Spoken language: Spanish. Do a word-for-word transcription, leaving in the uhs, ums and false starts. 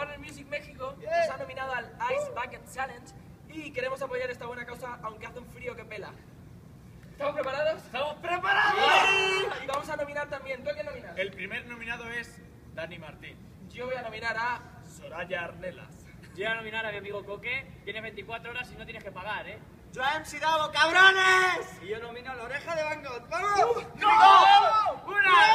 Warner Music México nos ha nominado al Ice Bucket Challenge y queremos apoyar esta buena causa aunque hace un frío que pela. ¿Estamos preparados? ¡Estamos preparados! Y vamos a nominar también. ¿Tú a quién nominas? El primer nominado es Dani Martín. Yo voy a nominar a Soraya Arnelas. Yo voy a nominar a mi amigo Coque. Tienes veinticuatro horas y no tienes que pagar, ¿eh? Yo a M C Davo, cabrones. Y yo nomino a la Oreja de Van Gogh. ¡Vamos! ¡No! ¡Una!